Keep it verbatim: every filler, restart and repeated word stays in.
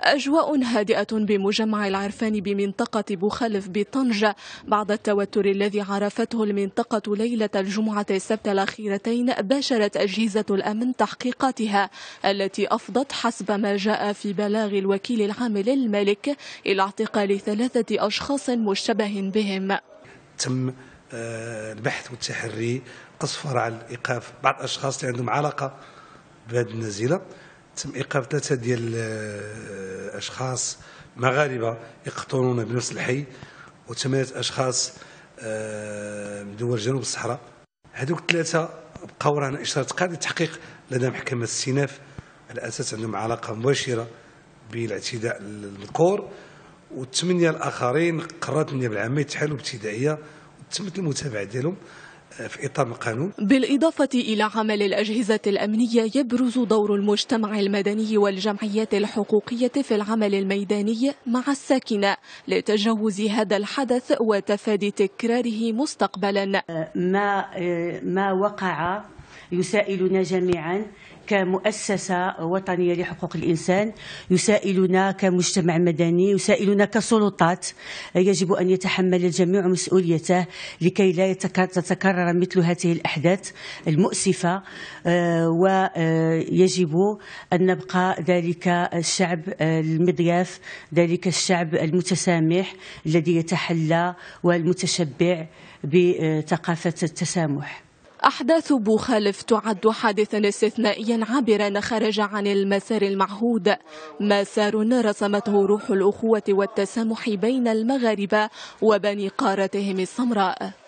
أجواء هادئة بمجمع العرفان بمنطقة بوخلف بطنجة بعد التوتر الذي عرفته المنطقة ليلة الجمعة السبت الأخيرتين. باشرت أجهزة الأمن تحقيقاتها التي أفضت حسب ما جاء في بلاغ الوكيل العام للملك إلى اعتقال ثلاثة أشخاص مشتبه بهم. تم البحث والتحري أسفر على إيقاف بعض الأشخاص اللي عندهم علاقة بهذه النزيلة. تم إيقاف ثلاثة ديال الأشخاص مغاربة يقطنون بنفس الحي، وثمانية أشخاص من دول جنوب الصحراء. هذوك الثلاثة بقاو رهن إشارة قاضي التحقيق لدى محكمة الاستئناف على أساس عندهم علاقة مباشرة بالاعتداء المذكور، والثمانية الآخرين قررت النيابة العامة يتحالوا بابتدائية وتمت المتابعة ديالهم في إطار القانون. بالإضافة إلى عمل الأجهزة الأمنية، يبرز دور المجتمع المدني والجمعيات الحقوقية في العمل الميداني مع الساكنة لتجاوز هذا الحدث وتفادي تكراره مستقبلا. ما ما وقع يسائلنا جميعا كمؤسسة وطنية لحقوق الإنسان، يسائلنا كمجتمع مدني، يسائلنا كسلطات. يجب أن يتحمل الجميع مسؤوليته لكي لا تتكرر مثل هذه الأحداث المؤسفة، ويجب أن نبقى ذلك الشعب المضياف، ذلك الشعب المتسامح الذي يتحلى والمتشبع بثقافة التسامح. أحداث بوخلف تعد حادثا استثنائيا عابرا خرج عن المسار المعهود، مسار رسمته روح الأخوة والتسامح بين المغاربة وبني قارتهم السمراء.